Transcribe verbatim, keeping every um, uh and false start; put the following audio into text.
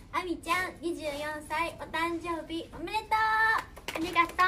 あみちゃんにじゅうよんさいお誕生日おめでとう。ありがとう。